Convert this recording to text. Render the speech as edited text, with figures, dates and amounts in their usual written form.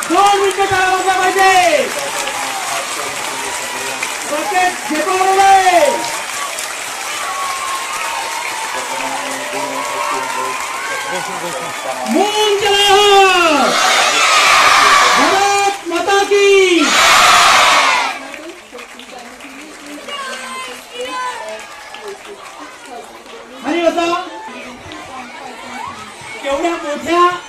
2 मिनिटं टाळा वाजला पाहिजे. रॉकेट झेपावले. मून चला. भारत माता की. आणि आता केवढ्या मोठ्या